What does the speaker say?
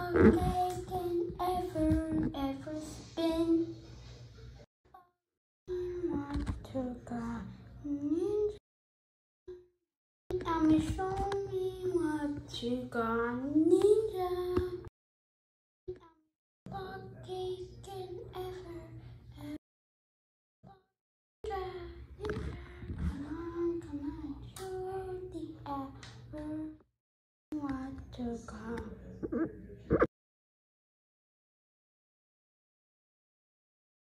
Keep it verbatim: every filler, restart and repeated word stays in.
they can ever, ever spin. Water gun ninja. I'm show me what you got, ninja. They can ever, ever. Ninja, ninja. Come on, come on, show the ever. Water gun.